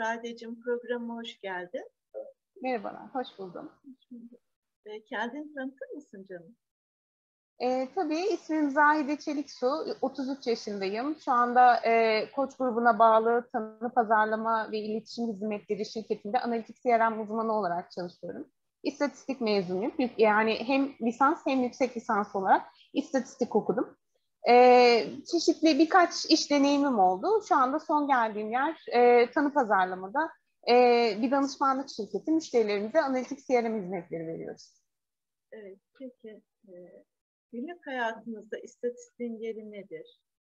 Sadece programıma hoş geldin. Merhabalar, hoş buldum. Kendini tanıtır mısın canım? Tabii, ismim Zahide Çeliksu, 33 yaşındayım. Şu anda Koç grubuna bağlı tanı pazarlama ve iletişim hizmetleri şirketinde analitik CRM uzmanı olarak çalışıyorum. İstatistik mezunuyum. Yani hem lisans hem yüksek lisans olarak istatistik okudum. Çeşitli birkaç iş deneyimim oldu. Şu anda son geldiğim yer tanı pazarlamada bir danışmanlık şirketi. Müşterilerimize analitik CRM hizmetleri veriyoruz. Evet, peki. Günlük hayatınızda istatistiğin yeri nedir?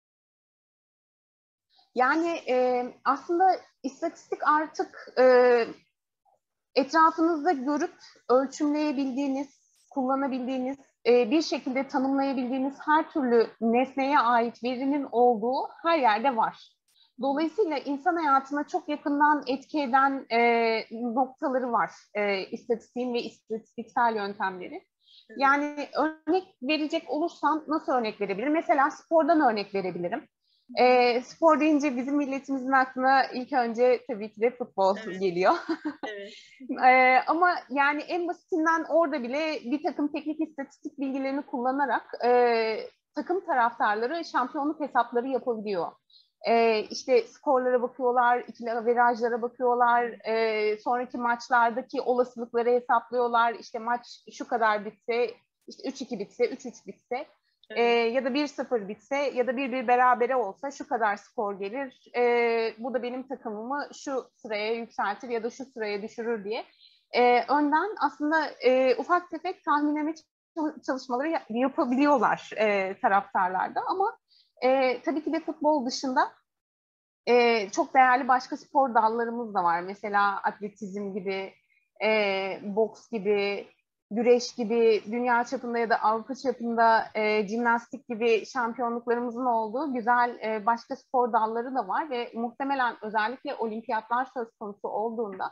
Yani aslında istatistik artık etrafınızda görüp ölçümleyebildiğiniz, kullanabildiğiniz, bir şekilde tanımlayabildiğiniz her türlü nesneye ait verinin olduğu her yerde var. Dolayısıyla insan hayatına çok yakından etki eden noktaları var istatistiğin ve istatistiksel yöntemleri. Yani örnek verecek olursam nasıl örnek verebilirim? Mesela spordan örnek verebilirim. Spor deyince bizim milletimizin aklına ilk önce tabii ki de futbol geliyor. Evet. Ama yani en basitinden orada bile bir takım teknik istatistik bilgilerini kullanarak takım taraftarları şampiyonluk hesapları yapabiliyor. İşte skorlara bakıyorlar, ikili averajlara bakıyorlar, sonraki maçlardaki olasılıkları hesaplıyorlar. İşte maç şu kadar bitse, işte 3-2 bitse, 3-3 bitse. Ya da 1-0 bitse ya da 1-1 berabere olsa şu kadar skor gelir. Bu da benim takımımı şu sıraya yükseltir ya da şu sıraya düşürür diye. Önden aslında ufak tefek tahminleme çalışmaları yapabiliyorlar taraftarlarda. Ama tabii ki de futbol dışında çok değerli başka spor dallarımız da var. Mesela atletizm gibi, boks gibi, güreş gibi, dünya çapında ya da Avrupa çapında jimnastik gibi şampiyonluklarımızın olduğu güzel başka spor dalları da var ve muhtemelen özellikle olimpiyatlar söz konusu olduğunda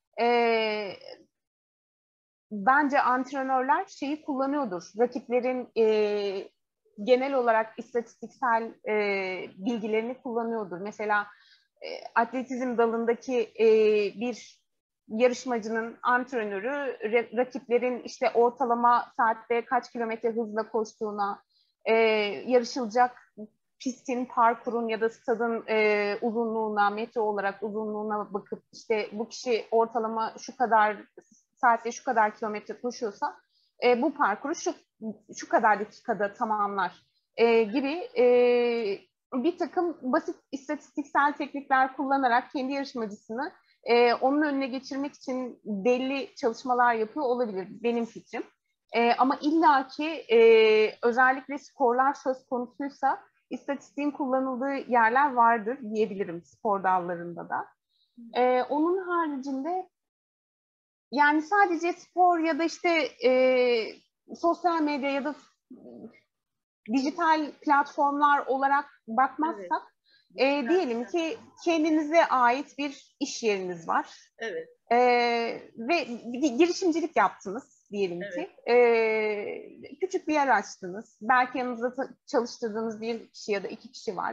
bence antrenörler şeyi kullanıyordur. Rakiplerin genel olarak istatistiksel bilgilerini kullanıyordur. Mesela atletizm dalındaki bir yarışmacının antrenörü rakiplerin işte ortalama saatte kaç kilometre hızla koştuğuna, yarışılacak pistin, parkurun ya da stadın uzunluğuna, metre olarak uzunluğuna bakıp işte bu kişi ortalama şu kadar saatte şu kadar kilometre koşuyorsa bu parkuru şu kadar dakikada tamamlar gibi bir takım basit istatistiksel teknikler kullanarak kendi yarışmacısını onun önüne geçirmek için belli çalışmalar yapıyor olabilir, benim fikrim. Ama illaki özellikle skorlar söz konusuysa istatistiğin kullanıldığı yerler vardır diyebilirim spor dallarında da. Onun haricinde yani sadece spor ya da işte sosyal medya ya da dijital platformlar olarak bakmazsak diyelim ki kendinize ait bir iş yeriniz var. Evet. Ve girişimcilik yaptınız diyelim ki. Küçük bir yer açtınız. Belki yanınızda çalıştırdığınız bir kişi ya da iki kişi var.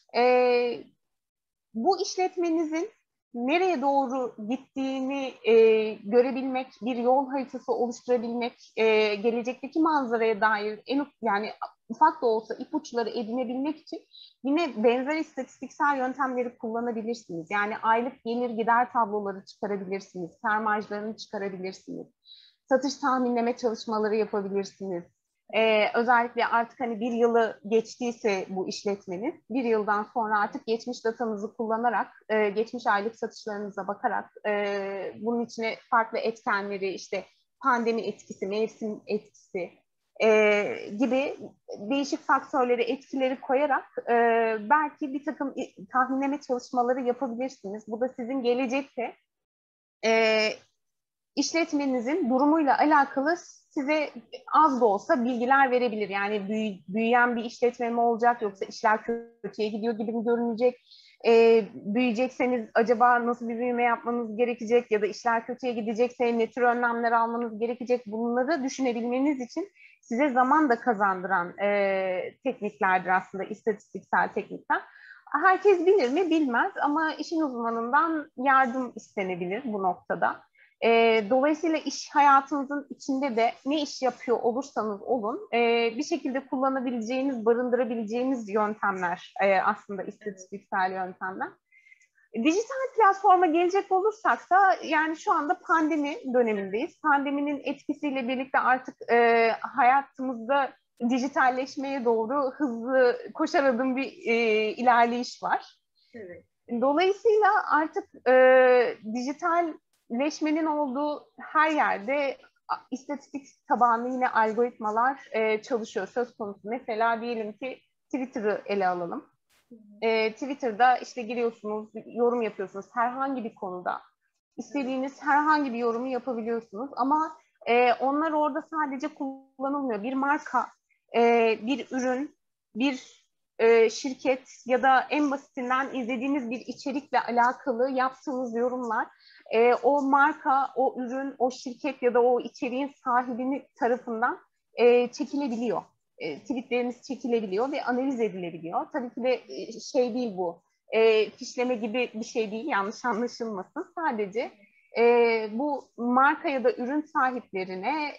Bu işletmenizin nereye doğru gittiğini görebilmek, bir yol haritası oluşturabilmek, gelecekteki manzaraya dair yani ufak da olsa ipuçları edinebilmek için yine benzer istatistiksel yöntemleri kullanabilirsiniz. Yani aylık gelir gider tabloları çıkarabilirsiniz, kar marjlarını çıkarabilirsiniz, satış tahminleme çalışmaları yapabilirsiniz. Özellikle artık hani bir yılı geçtiyse bu işletmenin, bir yıldan sonra artık geçmiş datanızı kullanarak, geçmiş aylık satışlarınıza bakarak, bunun içine farklı etkenleri, işte pandemi etkisi, mevsim etkisi gibi değişik faktörleri, etkileri koyarak belki bir takım tahminleme çalışmaları yapabilirsiniz. Bu da sizin gelecekte işletmenizin durumuyla alakalı size az da olsa bilgiler verebilir. Yani büyüyen bir işletme mi olacak yoksa işler kötüye gidiyor gibi mi görünecek? Büyüyecekseniz acaba nasıl bir büyüme yapmanız gerekecek ya da işler kötüye gidecekse ne tür önlemler almanız gerekecek? Bunları düşünebilmeniz için size zaman da kazandıran tekniklerdir aslında istatistiksel teknikler. Herkes bilir mi? Bilmez ama işin uzmanından yardım istenebilir bu noktada. Dolayısıyla iş hayatınızın içinde de ne iş yapıyor olursanız olun bir şekilde kullanabileceğiniz, barındırabileceğiniz yöntemler aslında istatistiksel yöntemler. Dijital platforma gelecek olursak da yani şu anda pandemi dönemindeyiz. Pandeminin etkisiyle birlikte artık hayatımızda dijitalleşmeye doğru hızlı koşar adım bir ilerleyiş var. Evet. Dolayısıyla artık dijitalleşmenin olduğu her yerde istatistik tabanlı yine algoritmalar çalışıyor söz konusu. Mesela diyelim ki Twitter'ı ele alalım. Twitter'da işte giriyorsunuz, yorum yapıyorsunuz herhangi bir konuda. İstediğiniz herhangi bir yorumu yapabiliyorsunuz ama onlar orada sadece kullanılmıyor. Bir marka, bir ürün, bir şirket ya da en basitinden izlediğiniz bir içerikle alakalı yaptığınız yorumlar o marka, o ürün, o şirket ya da o içeriğin sahibini tarafından çekilebiliyor. Tweetleriniz çekilebiliyor ve analiz edilebiliyor. Tabii ki de şey değil bu, fişleme gibi bir şey değil, yanlış anlaşılmasın. Sadece bu marka ya da ürün sahiplerine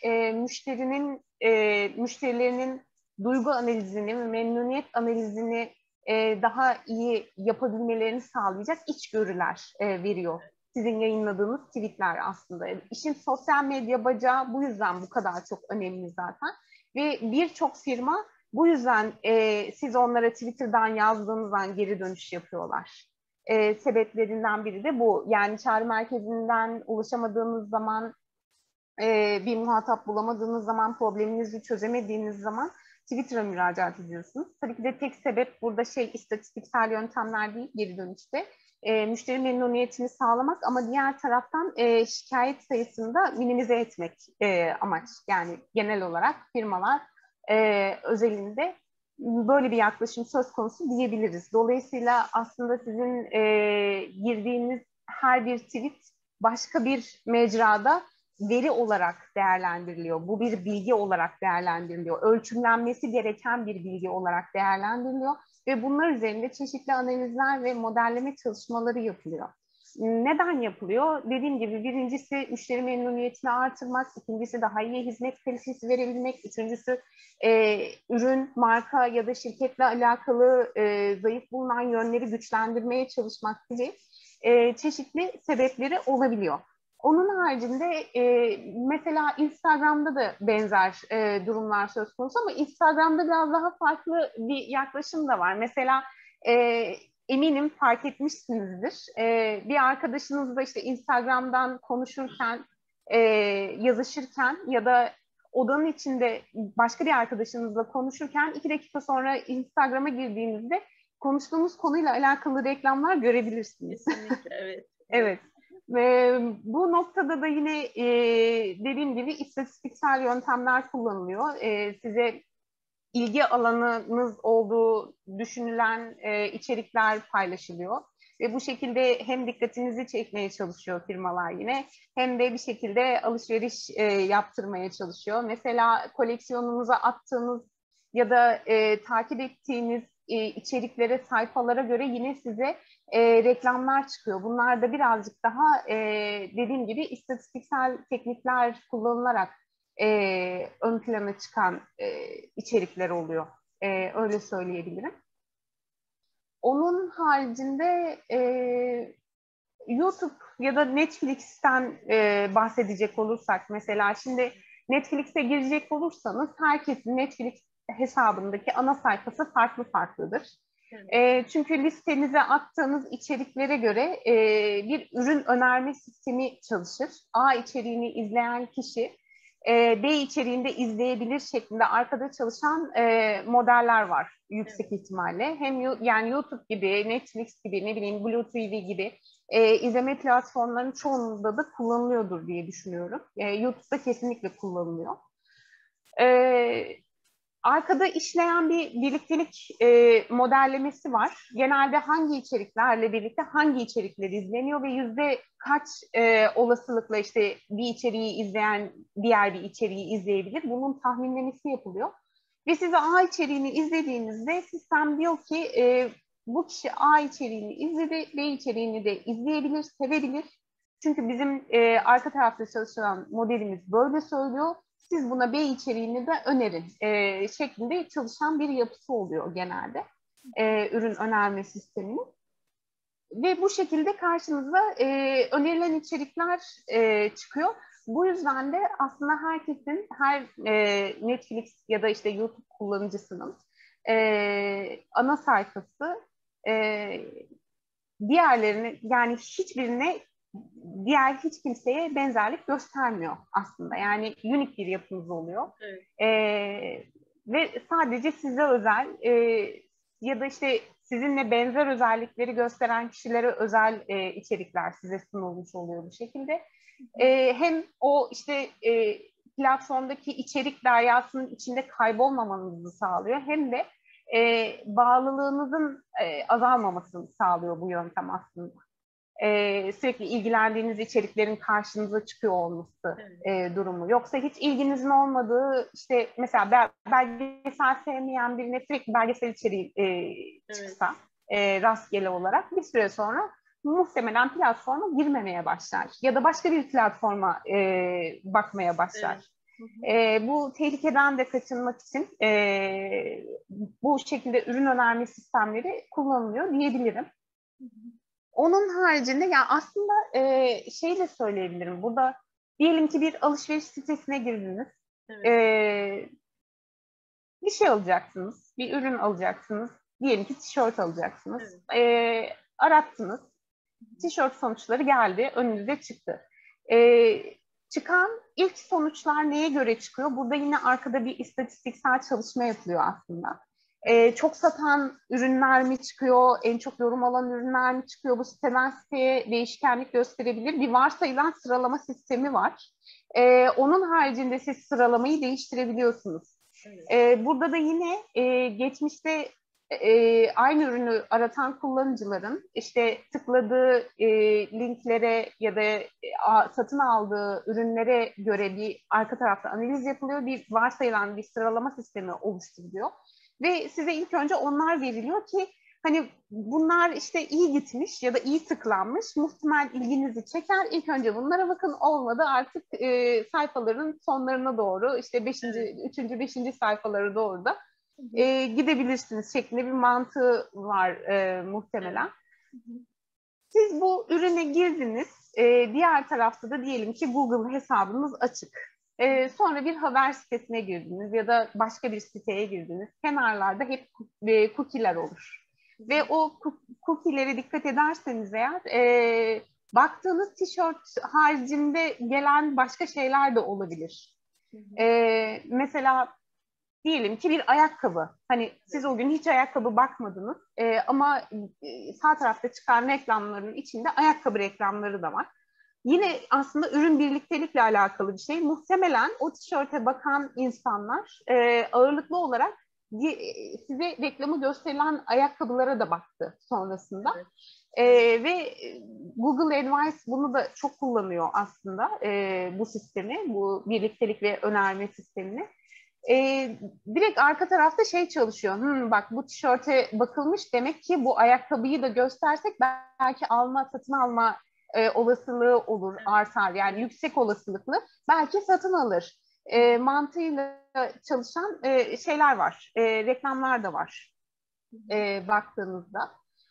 müşterilerinin duygu analizini ve memnuniyet analizini daha iyi yapabilmelerini sağlayacak içgörüler veriyor. Sizin yayınladığınız tweetler aslında. İşin sosyal medya bacağı bu yüzden bu kadar çok önemli zaten. Ve birçok firma bu yüzden siz onlara Twitter'dan yazdığınızdan geri dönüş yapıyorlar. Sebeplerinden biri de bu. Yani çağrı merkezinden ulaşamadığınız zaman, bir muhatap bulamadığınız zaman, probleminizi çözemediğiniz zaman Twitter'a müracaat ediyorsunuz. Tabii ki de tek sebep burada istatistiksel yöntemler değil geri dönüşte. Müşteri memnuniyetini sağlamak ama diğer taraftan şikayet sayısını da minimize etmek amaç. Yani genel olarak firmalar özelinde böyle bir yaklaşım söz konusu diyebiliriz. Dolayısıyla aslında sizin girdiğiniz her bir tweet başka bir mecrada veri olarak değerlendiriliyor. Bu bir bilgi olarak değerlendiriliyor. Ölçümlenmesi gereken bir bilgi olarak değerlendiriliyor ve bunlar üzerinde çeşitli analizler ve modelleme çalışmaları yapılıyor. Neden yapılıyor? Dediğim gibi birincisi müşteri memnuniyetini artırmak, ikincisi daha iyi hizmet kalitesi verebilmek, üçüncüsü ürün, marka ya da şirketle alakalı zayıf bulunan yönleri güçlendirmeye çalışmak gibi çeşitli sebepleri olabiliyor. Onun haricinde mesela Instagram'da da benzer durumlar söz konusu ama Instagram'da biraz daha farklı bir yaklaşım da var. Mesela eminim fark etmişsinizdir. Bir arkadaşınızla işte Instagram'dan konuşurken, yazışırken ya da odanın içinde başka bir arkadaşınızla konuşurken 2 dakika sonra Instagram'a girdiğinizde konuştuğumuz konuyla alakalı reklamlar görebilirsiniz. Kesinlikle, evet. Evet. Ve bu noktada da yine dediğim gibi istatistiksel yöntemler kullanılıyor. Size ilgi alanınız olduğu düşünülen içerikler paylaşılıyor. Ve bu şekilde hem dikkatinizi çekmeye çalışıyor firmalar yine hem de bir şekilde alışveriş yaptırmaya çalışıyor. Mesela koleksiyonunuza attığınız ya da takip ettiğiniz içeriklere, sayfalara göre yine size reklamlar çıkıyor. Bunlar da birazcık daha dediğim gibi istatistiksel teknikler kullanılarak ön plana çıkan içerikler oluyor. Öyle söyleyebilirim. Onun haricinde YouTube ya da Netflix'ten bahsedecek olursak mesela şimdi Netflix'e girecek olursanız herkesin Netflix hesabındaki ana sayfası farklı farklıdır. Çünkü listenize attığınız içeriklere göre bir ürün önerme sistemi çalışır. A içeriğini izleyen kişi B içeriğinde izleyebilir şeklinde arkada çalışan modeller var yüksek ihtimalle. Hem yani YouTube gibi, Netflix gibi, ne bileyim Blue TV gibi izleme platformlarının çoğunda da kullanılıyordur diye düşünüyorum. YouTube'da kesinlikle kullanılıyor. Arkada işleyen bir birliktelik modellemesi var. Genelde hangi içeriklerle birlikte hangi içerikler izleniyor ve yüzde kaç olasılıkla işte bir içeriği izleyen diğer bir içeriği izleyebilir. Bunun tahminlemesi yapılıyor. Ve size A içeriğini izlediğinizde sistem diyor ki bu kişi A içeriğini izledi, B içeriğini de izleyebilir, sevebilir. Çünkü bizim arka tarafta çalışan modelimiz böyle söylüyor. Siz buna B içeriğini de önerin şeklinde çalışan bir yapısı oluyor genelde ürün önerme sisteminin. Ve bu şekilde karşınıza önerilen içerikler çıkıyor. Bu yüzden de aslında herkesin, her Netflix ya da işte YouTube kullanıcısının ana sayfası diğerlerine, yani hiçbirine, diğer hiç kimseye benzerlik göstermiyor aslında. Yani unik bir yapınız oluyor. Evet. Ve sadece size özel ya da işte sizinle benzer özellikleri gösteren kişilere özel içerikler size sunulmuş oluyor bu şekilde. Hem o işte platformdaki içerik deryasının içinde kaybolmamanızı sağlıyor, hem de bağlılığınızın azalmamasını sağlıyor bu yöntem aslında. Sürekli ilgilendiğiniz içeriklerin karşınıza çıkıyor olması durumu. Yoksa hiç ilginizin olmadığı, işte mesela belgesel sevmeyen birine sürekli belgesel içeriği çıksa rastgele olarak bir süre sonra muhtemelen platforma girmemeye başlar. Ya da başka bir platforma bakmaya başlar. Bu tehlikeden de kaçınmak için bu şekilde ürün önerme sistemleri kullanılıyor diyebilirim. Onun haricinde yani aslında şey de söyleyebilirim. Burada diyelim ki bir alışveriş sitesine girdiniz. Bir şey alacaksınız. Bir ürün alacaksınız. Diyelim ki tişört alacaksınız. Arattınız. Tişört sonuçları geldi. Önünüze çıktı. Çıkan ilk sonuçlar neye göre çıkıyor? Burada yine arkada bir istatistiksel çalışma yapılıyor aslında. Çok satan ürünler mi çıkıyor, en çok yorum alan ürünler mi çıkıyor? Bu siteden siteye değişkenlik gösterebilir. Bir varsayılan sıralama sistemi var. Onun haricinde siz sıralamayı değiştirebiliyorsunuz. Burada da yine geçmişte aynı ürünü aratan kullanıcıların işte tıkladığı linklere ya da satın aldığı ürünlere göre bir arka tarafta analiz yapılıyor. Bir varsayılan bir sıralama sistemi oluşturuluyor. Ve size ilk önce onlar veriliyor ki hani bunlar işte iyi gitmiş ya da iyi tıklanmış, muhtemel ilginizi çeker. İlk önce bunlara bakın, olmadı artık sayfaların sonlarına doğru, işte 5. 3. 5. sayfalara doğru da gidebilirsiniz şeklinde bir mantığı var muhtemelen. Siz bu ürüne girdiniz, diğer tarafta da diyelim ki Google hesabınız açık. Sonra bir haber sitesine girdiniz ya da başka bir siteye girdiniz. Kenarlarda hep cookie'ler olur. Ve o cookie'lere dikkat ederseniz eğer, baktığınız tişört haricinde gelen başka şeyler de olabilir. Mesela diyelim ki bir ayakkabı. Hani siz o gün hiç ayakkabı bakmadınız ama sağ tarafta çıkan reklamların içinde ayakkabı reklamları da var. Yine aslında ürün birliktelikle alakalı bir şey. Muhtemelen o tişörte bakan insanlar ağırlıklı olarak size reklamı gösterilen ayakkabılara da baktı sonrasında. Ve Google Advice bunu da çok kullanıyor aslında, bu sistemi, bu birliktelik ve önerme sistemini. Direkt arka tarafta şey çalışıyor. Bak bu tişörte bakılmış, demek ki bu ayakkabıyı da göstersek belki satın alma olasılığı olur, artar. Yani yüksek olasılıklı. Belki satın alır. Mantığıyla çalışan şeyler var. Reklamlar da var. Baktığınızda.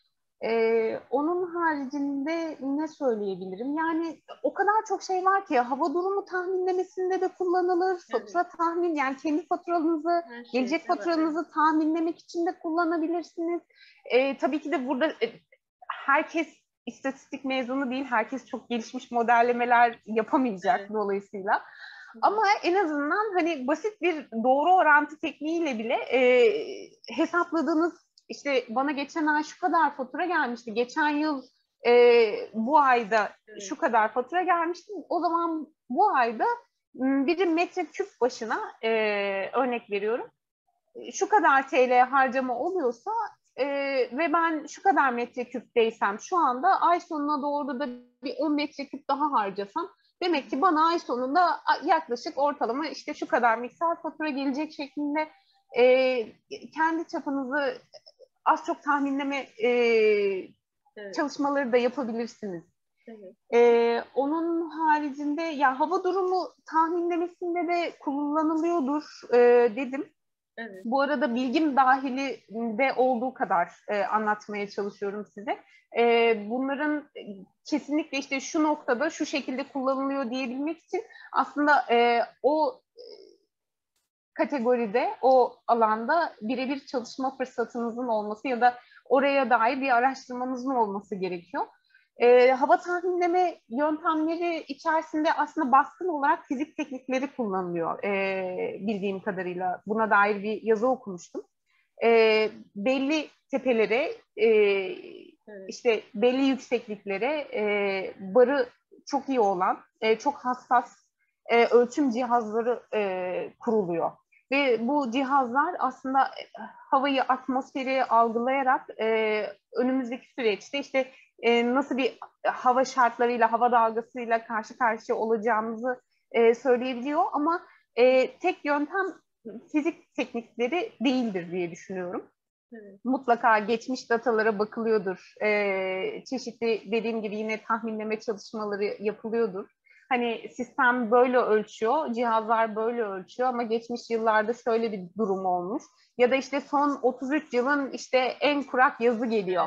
Onun haricinde ne söyleyebilirim? Yani o kadar çok şey var ki, hava durumu tahminlemesinde de kullanılır. Fatura tahmin, yani kendi faturanızı, gelecek faturanızı tahminlemek için de kullanabilirsiniz. Tabii ki de burada herkes istatistik mezunu değil, herkes çok gelişmiş modellemeler yapamayacak dolayısıyla. Ama en azından hani basit bir doğru orantı tekniğiyle bile hesapladığınız, işte bana geçen ay şu kadar fatura gelmişti, geçen yıl bu ayda şu kadar fatura gelmişti, o zaman bu ayda bir metreküp başına örnek veriyorum, şu kadar TL harcama oluyorsa ve ben şu kadar metreküpteysem, şu anda ay sonuna doğru da bir 10 metreküp daha harcasam, demek ki bana ay sonunda yaklaşık ortalama işte şu kadar miktar fatura gelecek şeklinde kendi çapınızı az çok tahminleme Evet. çalışmaları da yapabilirsiniz. Evet. Onun haricinde ya hava durumu tahminlemesinde de kullanılıyordur dedim. Evet. Bu arada bilgim dahilinde olduğu kadar anlatmaya çalışıyorum size. Bunların kesinlikle işte şu noktada şu şekilde kullanılıyor diyebilmek için aslında o kategoride, o alanda birebir çalışma fırsatınızın olması ya da oraya dair bir araştırmanızın olması gerekiyor. Hava tahminleme yöntemleri içerisinde aslında baskın olarak fizik teknikleri kullanılıyor bildiğim kadarıyla. Buna dair bir yazı okumuştum. Belli tepelere, Evet. işte belli yüksekliklere barı çok iyi olan, çok hassas ölçüm cihazları kuruluyor. Ve bu cihazlar aslında havayı, atmosferi algılayarak önümüzdeki süreçte işte nasıl bir hava şartlarıyla, hava dalgasıyla karşı karşıya olacağımızı söyleyebiliyor. Ama tek yöntem fizik teknikleri değildir diye düşünüyorum. Evet. Mutlaka geçmiş datalara bakılıyordur. Çeşitli dediğim gibi yine tahminleme çalışmaları yapılıyordur. Hani sistem böyle ölçüyor, cihazlar böyle ölçüyor ama geçmiş yıllarda şöyle bir durum olmuş. Ya da işte son 33 yılın işte en kurak yazı geliyor.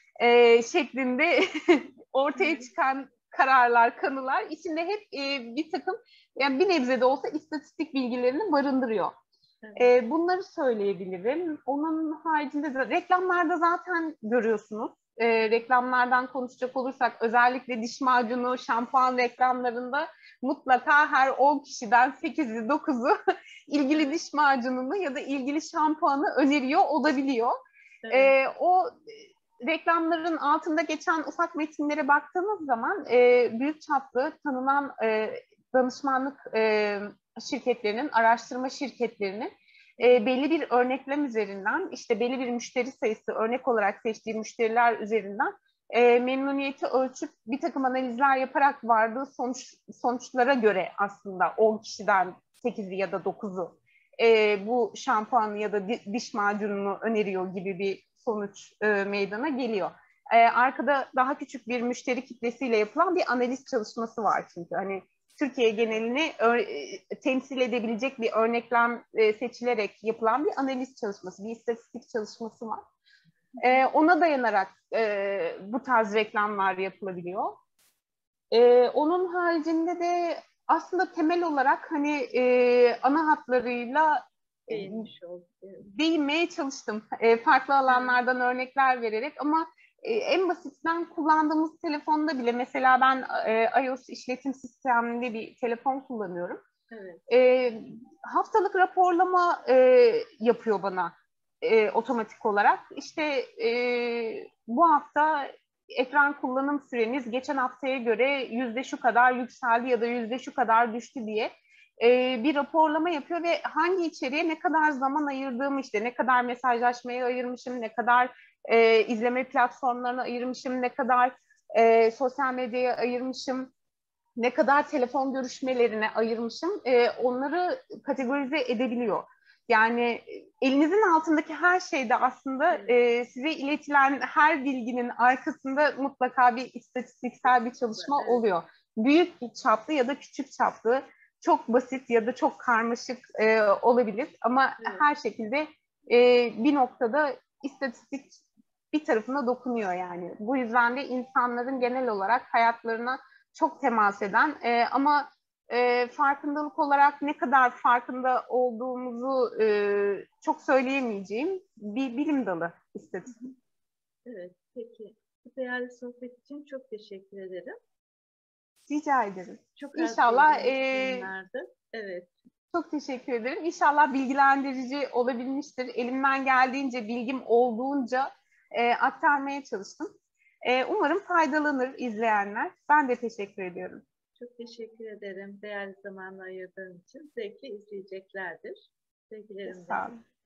Şeklinde ortaya çıkan kararlar, kanılar içinde hep bir takım, yani bir nebze de olsa istatistik bilgilerini barındırıyor. Evet. Bunları söyleyebilirim. Onun haricinde de reklamlarda zaten görüyorsunuz. Reklamlardan konuşacak olursak özellikle diş macunu, şampuan reklamlarında mutlaka her 10 kişiden 8'i 9'u ilgili diş macununu ya da ilgili şampuanı öneriyor olabiliyor. Evet. O reklamların altında geçen ufak metinlere baktığımız zaman büyük çaplı tanınan danışmanlık şirketlerinin, araştırma şirketlerinin belli bir örneklem üzerinden, işte belli bir müşteri sayısı örnek olarak seçtiği müşteriler üzerinden memnuniyeti ölçüp bir takım analizler yaparak vardığı sonuçlara göre aslında 10 kişiden 8'i ya da 9'u bu şampuanı ya da diş macununu öneriyor gibi bir sonuç meydana geliyor. Arkada daha küçük bir müşteri kitlesiyle yapılan bir analiz çalışması var çünkü. Hani Türkiye genelini temsil edebilecek bir örneklem seçilerek yapılan bir analiz çalışması, bir istatistik çalışması var. Ona dayanarak bu tarz reklamlar yapılabiliyor. Onun haricinde de aslında temel olarak hani ana hatlarıyla Değinmiş olduk. Evet. değinmeye çalıştım. Farklı alanlardan örnekler vererek ama en basitinden kullandığımız telefonda bile mesela ben iOS işletim sistemli bir telefon kullanıyorum. Evet. Haftalık raporlama yapıyor bana otomatik olarak. İşte bu hafta ekran kullanım süreniz geçen haftaya göre yüzde şu kadar yükseldi ya da yüzde şu kadar düştü diye bir raporlama yapıyor ve hangi içeriğe ne kadar zaman ayırdığımı, işte ne kadar mesajlaşmaya ayırmışım, ne kadar izleme platformlarına ayırmışım, ne kadar sosyal medyaya ayırmışım, ne kadar telefon görüşmelerine ayırmışım, onları kategorize edebiliyor. Yani elinizin altındaki her şeyde aslında size iletilen her bilginin arkasında mutlaka bir istatistiksel bir çalışma Evet. oluyor. Büyük çaplı ya da küçük çaplı, çok basit ya da çok karmaşık olabilir ama Evet. her şekilde bir noktada istatistik bir tarafına dokunuyor yani. Bu yüzden de insanların genel olarak hayatlarına çok temas eden ama farkındalık olarak ne kadar farkında olduğumuzu çok söyleyemeyeceğim bir bilim dalı istatistik. Evet. Peki. Bu değerli sohbet için çok teşekkür ederim. Rica ederim. Çok az İnşallah bildiğimiz konulardı. Evet. çok teşekkür ederim. İnşallah bilgilendirici olabilmiştir. Elimden geldiğince, bilgim olduğunca aktarmaya çalıştım. Umarım faydalanır izleyenler. Ben de teşekkür ediyorum. Çok teşekkür ederim. Değerli zamanla ayırdığın için. Zevkle izleyeceklerdir. Sevgilerimle. Sağ olun.